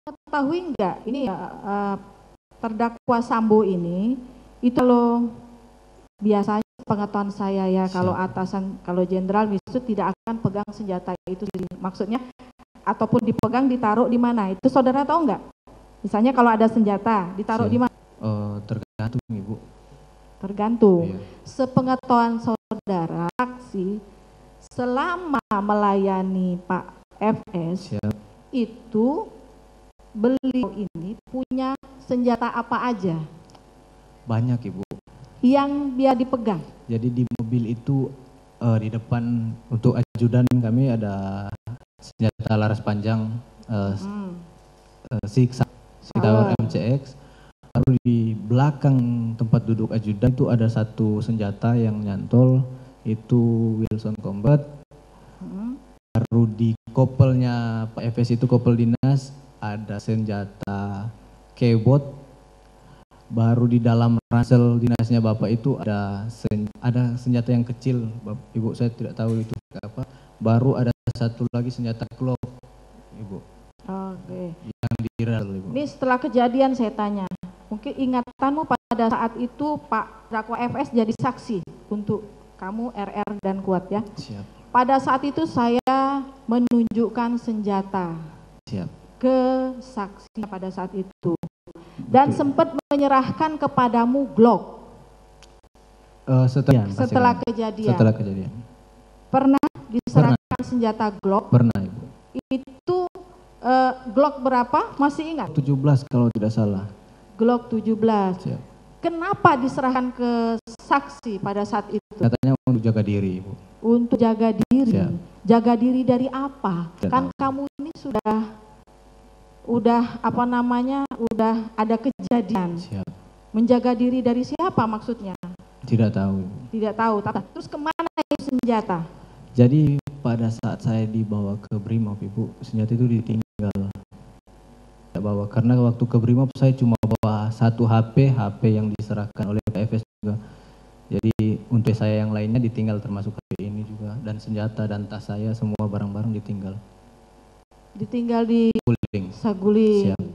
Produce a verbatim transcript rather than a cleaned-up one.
mengetahui enggak ini ya uh, terdakwa Sambo ini itu lo biasanya pengetahuan saya ya, siap, kalau atasan, kalau jenderal misalnya tidak akan pegang senjata itu sendiri. Maksudnya ataupun dipegang ditaruh di mana? Itu saudara tahu nggak? Misalnya kalau ada senjata ditaruh siap. di mana? Uh, tergantung Ibu. Tergantung. Iya. Sepengetahuan saudara saksi selama melayani Pak F S, siap, itu beliau ini punya senjata apa aja? Banyak Ibu. Yang biar dipegang. Jadi di mobil itu uh, di depan untuk ajudan kami ada senjata laras panjang uh, hmm. uh, Sig Sauer M C X. Lalu di belakang tempat duduk ajudan itu ada satu senjata yang nyantol, itu Wilson Combat. Hmm. Baru di kopelnya Pak F S itu kopel dinas ada senjata kebot. Baru di dalam ransel dinasnya Bapak itu ada sen, ada senjata yang kecil, Bapak, Ibu saya tidak tahu itu apa. Baru ada satu lagi senjata Glock, Ibu. Oke. Yang di ransel, Ibu. Ini setelah kejadian saya tanya, mungkin ingatanmu pada saat itu Pak terdakwa F S jadi saksi untuk kamu R R dan Kuat ya. Siap. Pada saat itu saya menunjukkan senjata. Siap. Ke saksi pada saat itu. Dan okay, sempat menyerahkan kepadamu Glock. Uh, setelah, setelah kejadian. Setelah kejadian. Pernah diserahkan pernah. Senjata Glock? Pernah, Ibu. Itu uh, Glock berapa? Masih ingat? tujuh belas kalau tidak salah. Glock tujuh belas. Siap. Kenapa diserahkan ke saksi pada saat itu? Katanya untuk jaga diri, Ibu. Untuk jaga diri. Siap. Jaga diri dari apa? Siap. Kan kamu ini sudah udah apa namanya udah ada kejadian. Siap. Menjaga diri dari siapa maksudnya? Tidak tahu. Tidak tahu. Terus kemana itu senjata? Jadi pada saat saya dibawa ke Brimob, Ibu, senjata itu ditinggal. Tidak bawa karena waktu ke Brimob saya cuma bawa satu H P, H P yang diserahkan oleh P F S juga. Jadi untuk saya yang lainnya ditinggal termasuk H P ini juga, dan senjata dan tas saya semua barang-barang ditinggal. Ditinggal di Saguling. Saguling. Siap.